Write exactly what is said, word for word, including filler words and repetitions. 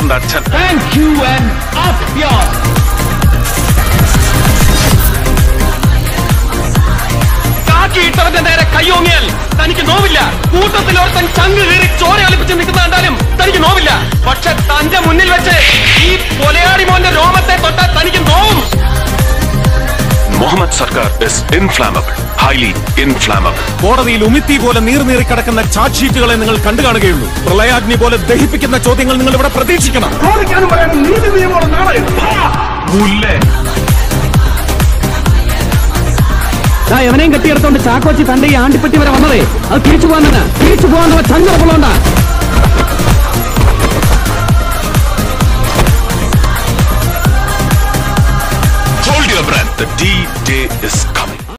സർക്കാരിന്റെ അച്ഛൻ. Thank you and up yours. കാക്കിയിട്ടവന്റെ നേരെ കയ്യോങ്ങിയാൽ തനിക്ക് നോവില്ല. കൂട്ടത്തിൽ ഒരുത്തൻ ചങ്ക് കീറി ചോര ഒലിപ്പിച്ച് നിൽക്കുന്ന കണ്ടാലും തനിക്ക് നോവില്ല. പക്ഷെ തന്റെ മുന്നിൽ വെച്ച് ഈ കൊലയാടി മോന്റെ രോമത്തെ തൊട്ടാൽ തനിക്ക് നോവും. മുഹമ്മദ് സർക്കാർ is inflammable, highly inflammable. കോടതിയിൽ ഉമിത്തി പോലെ നീർനീറി കിടക്കുന്ന ചാർജ് ഷീറ്റുകളെ നിങ്ങൾ കണ്ടു കാണുകയുള്ളൂ. പ്രളയാഗ്നി പോലെ ദഹിപ്പിക്കുന്ന ചോദ്യങ്ങൾ നിങ്ങൾ ഇവിടെ പ്രതീക്ഷിക്കണം. എവനെയും കെട്ടിയെടുത്തോണ്ട് ചാക്കോച്ചി തന്റെ ഈ ആണ്ടിപ്പറ്റി വരെ വന്നതേ അത് തിരിച്ചു പോകാൻ തന്നെ. തിരിച്ചു പോകാൻ ചങ്ങറപ്പുള്ളോണ്ടാ. Hold your breath, the D-Day is coming.